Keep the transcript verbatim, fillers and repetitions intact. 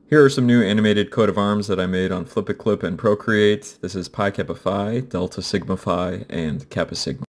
Here are some new animated coat of arms that I made on Flip a Clip and Procreate. This is Pi Kappa Phi, Delta Sigma Phi, and Kappa Sigma.